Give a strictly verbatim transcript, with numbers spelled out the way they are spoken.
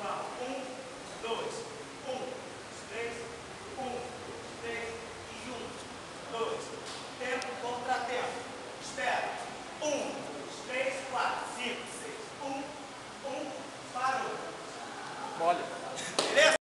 Vamos. Um, dois. Um, dois, três. Um, dois, três. E juntos. Dois. Tempo, contratempo. Espera. Um, dois, três, quatro, cinco, seis. Um, um, parou. Olha.